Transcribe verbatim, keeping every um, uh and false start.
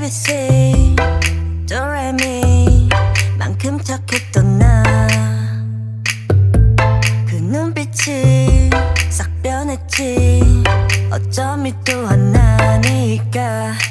에이비씨 도레미 만큼 착했던 나 그 눈빛이 싹 변했지 어쩜 이 또한 나니까